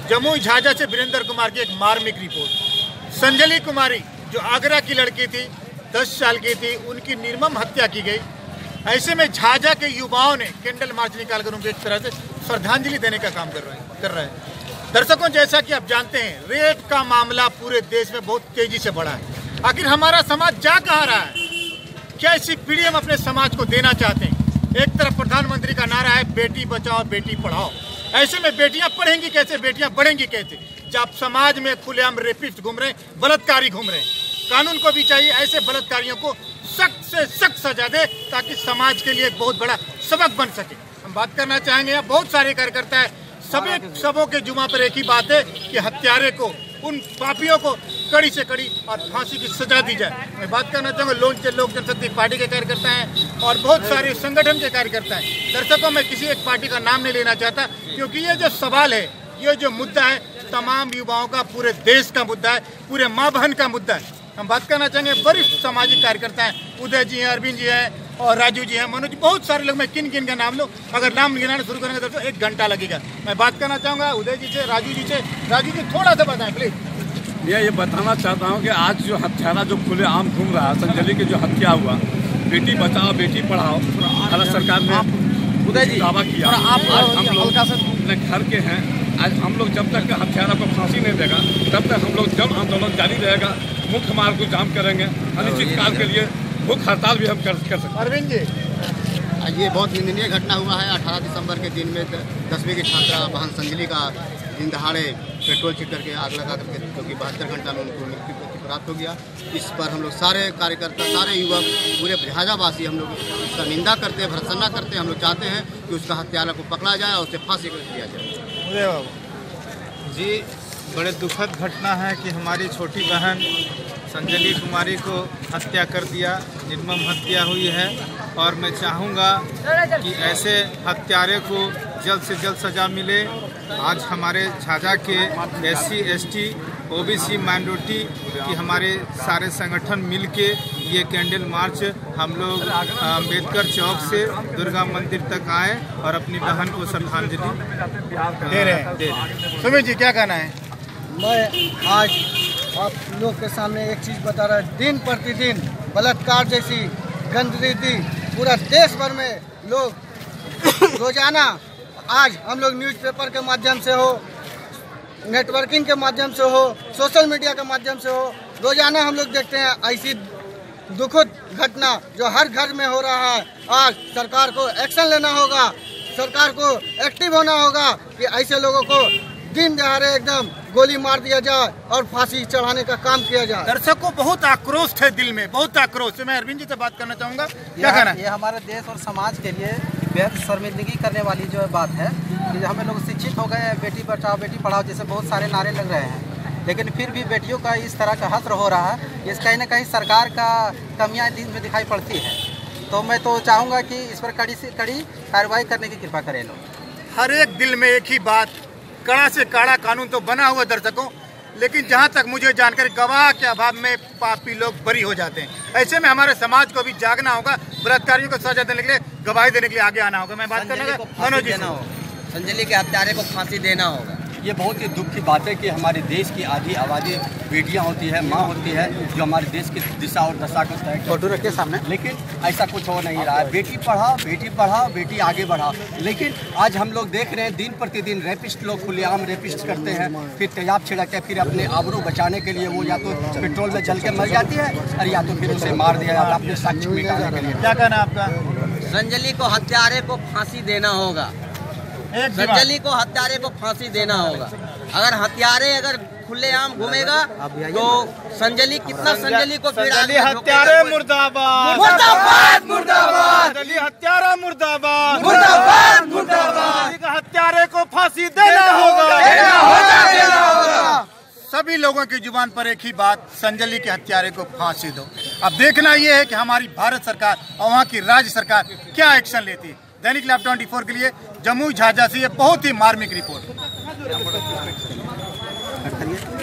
जमुई झाझा से वीरेंद्र कुमार की एक मार्मिक रिपोर्ट। संजली कुमारी जो आगरा की लड़की थी, 10 साल की थी, उनकी निर्मम हत्या की गई। ऐसे में झाझा के युवाओं ने कैंडल मार्च निकालकर उनको एक तरह से श्रद्धांजलि देने का काम कर रहे हैं। दर्शकों, जैसा कि आप जानते हैं, रेप का मामला पूरे देश में बहुत तेजी से बढ़ा है। आखिर हमारा समाज जा कहाँ रहा है? क्या इसी पीढ़ी हम अपने समाज को देना चाहते हैं? एक तरफ प्रधानमंत्री का नारा है बेटी बचाओ बेटी पढ़ाओ। ऐसे में बेटियां पढ़ेंगी कैसे, बेटियां बढ़ेंगी कैसे, जब समाज में खुलेआम रेपिस्ट घूम रहे हैं, बलात्कारी घूम रहे हैं। कानून को भी चाहिए ऐसे बलात्कारियों को सख्त से सख्त सजा दे, ताकि समाज के लिए एक बहुत बड़ा सबक बन सके। हम बात करना चाहेंगे, यहाँ बहुत सारे कार्यकर्ता है, सबों के जुमा पर एक ही बात है कि हत्यारे को, उन पापियों को कड़ी से कड़ी और फांसी की सजा दी जाए। मैं बात करना चाहूँगा लोक जनशक्ति पार्टी के कार्यकर्ता हैं और बहुत सारे संगठन के कार्यकर्ता हैं। दर्शकों, मैं किसी एक पार्टी का नाम नहीं लेना चाहता, क्योंकि ये जो सवाल है, ये जो मुद्दा है, तमाम युवाओं का, पूरे देश का मुद्दा है, पूरे माँ बहन का मुद्दा है। हम बात करना चाहेंगे, वरिष्ठ सामाजिक कार्यकर्ता हैं, उदय जी हैं, अरविंद जी हैं और राजू जी हैं, मनोज, बहुत सारे लोग। मैं किन किन का नाम लूँ, अगर नाम गिनाना शुरू करेंगे तो 1 घंटा लगेगा। मैं बात करना चाहूँगा उदय जी से, राजू जी से। राजू जी, थोड़ा सा बताएं प्लीज। ये बताना चाहता हूँ कि आज जो हत्यारा जो खुलेआम घूम रहा है, संजली की जो हत्या हुआ, बेटी बचाओ बेटी पढ़ाओ, भारत सरकार ने दावा किया। आज हम लोग अपने घर के हैं, आज हम लोग जब तक हत्यारा को फांसी नहीं देगा, तब तक हम लोग जन आंदोलन जारी रहेगा। मुख्य मार्ग को जाम करेंगे, अनिश्चित काल के लिए भूख हड़ताल भी हम कर सकते हैं। अरविंद जी, ये बहुत निंदनीय घटना हुआ है। 18 दिसंबर के दिन में 10वीं की छात्रा बहन संजली का दिन दहाड़े पेट्रोल छिड़ करके आग लगा करके, क्योंकि 72 घंटा में उनको मृत्यु प्राप्त हो गया। इस पर हम लोग सारे कार्यकर्ता, सारे युवक, पूरे झाझावासी हम लोग इसका निंदा करते हैं, भर्त्सना करते हैं। हम लोग चाहते हैं कि उसका हत्यारा को पकड़ा जाए और उसे फांसी कर दिया जाए। जी, बड़े दुखद घटना है कि हमारी छोटी बहन संजली कुमारी को हत्या कर दिया, निर्मम हत्या हुई है। और मैं चाहूँगा कि ऐसे हत्यारे को जल्द से जल्द सज़ा मिले। आज हमारे झाझा के SC ST OBC माइनॉरिटी की हमारे सारे संगठन मिलके ये कैंडल मार्च हम लोग अम्बेडकर चौक से दुर्गा मंदिर तक आए और अपनी बहन को श्रद्धांजलि दे रहे हैं। सुमित जी, क्या कहना है? मैं आज आप लोग के सामने एक चीज़ बता रहा हूँ। दिन प्रतिदिन बलात्कार जैसी गंदगी पूरा देश भर में लोग रोजाना, आज हम लोग न्यूज़पेपर के माध्यम से हो, नेटवर्किंग के माध्यम से हो, सोशल मीडिया के माध्यम से हो, रोजाना हम लोग देखते हैं ऐसी दुखद घटना जो हर घर में हो रहा है। आज सरकार को एक्शन लेना होगा, सरकार को एक्टिव होना होगा कि ऐसे लोगों को दिन दहाड़े एकदम गोली मार दिया जाए और फांसी चढ़ाने का काम किया जाए। दर्शकों, बहुत आक्रोश है दिल में, बहुत आक्रोश है। मैं अरविंद जी से बात करना चाहूँगा, क्या कहना है? ये हमारे देश और समाज के लिए बेहद शर्मिंदगी करने वाली जो बात है कि हमें लोग शिक्षित हो गए, बेटी बचाओ बेटी पढ़ाओ जैसे बहुत सारे नारे लग रहे हैं, लेकिन फिर भी बेटियों का इस तरह का हश्र हो रहा है। इस कहीं ना कहीं सरकार का कमियाँ में दिखाई पड़ती है। तो मैं तो चाहूँगा कि इस पर कड़ी से कड़ी कार्रवाई करने की कृपा करें लोग। हर एक दिल में एक ही बात, कड़ा से कड़ा कानून तो बना हुआ दर्शकों, लेकिन जहां तक मुझे जानकर गवाह के अभाव में पापी लोग बरी हो जाते हैं। ऐसे में हमारे समाज को भी जागना होगा, बलात्कारियों को सजा देने के लिए, गवाही देने के लिए आगे आना होगा। मैं बात करना मनोज जी, संजली के हत्यारे को फांसी देना होगा। ये बहुत ही दुख की बात है कि हमारे देश की आधी आबादी बेटियां होती है, माँ होती है, जो हमारे देश की दिशा और दशा को तय फोटो रखे सामने। लेकिन ऐसा कुछ हो नहीं रहा है। बेटी पढ़ाओ बेटी आगे बढ़ाओ। लेकिन आज हम लोग देख रहे हैं दिन प्रतिदिन रेपिस्ट लोग खुलेआम रेपिस्ट करते हैं, फिर तेजाब छिड़क के फिर अपने आबरू बचाने के लिए वो या तो पेट्रोल में जल के मर जाती है और या तो फिर उसे मार दिया जाता है अपने साक्ष्य मिटाने के लिए। क्या कहना आपका? संजली को हत्यारे को फांसी देना होगा। संजली को हत्यारे को फांसी देना होगा। अगर हत्यारे अगर खुलेआम घूमेगा तो संजली कितना संजली को संजली हत्यारे मुर्दाबाद, मुर्दाबाद, मुर्दाबाद, संजली हत्यारा मुर्दाबाद, मुर्दाबाद, मुर्दाबाद। हत्यारे को फांसी देना होगा, देना होगा। सभी लोगों की जुबान पर एक ही बात, संजली के हत्यारे को फांसी दो। अब देखना यह है कि हमारी भारत सरकार और वहाँ की राज्य सरकार क्या एक्शन लेती है। दैनिक लाइव 24 के लिए जमुई झाझा से ये बहुत ही मार्मिक रिपोर्ट।